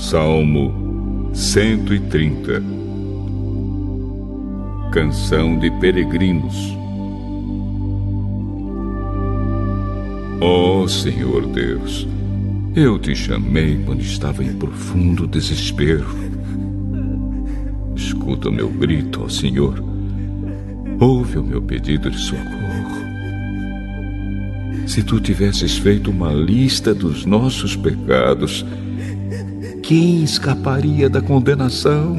Salmo 130. Canção de peregrinos. Ó Senhor Deus, eu te chamei quando estava em profundo desespero. Escuta o meu grito, ó Senhor. Ouve o meu pedido de socorro. Se tu tivesses feito uma lista dos nossos pecados, quem escaparia da condenação?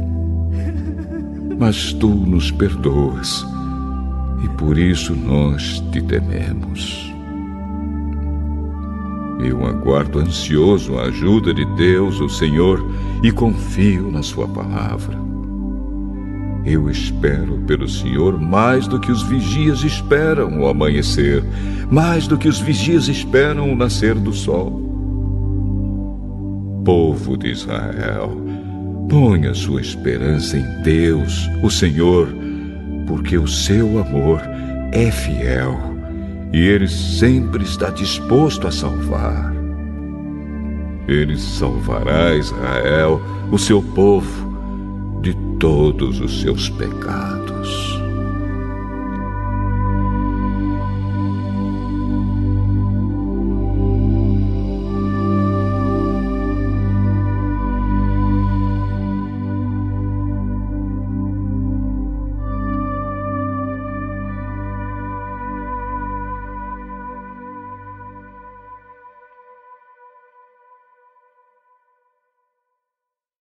Mas tu nos perdoas, e por isso nós te tememos. Eu aguardo ansioso a ajuda de Deus, o Senhor, e confio na sua palavra. Eu espero pelo Senhor mais do que os vigias esperam o amanhecer, mais do que os vigias esperam o nascer do sol. Povo de Israel, ponha sua esperança em Deus, o Senhor, porque o seu amor é fiel e Ele sempre está disposto a salvar. Ele salvará Israel, o seu povo, de todos os seus pecados.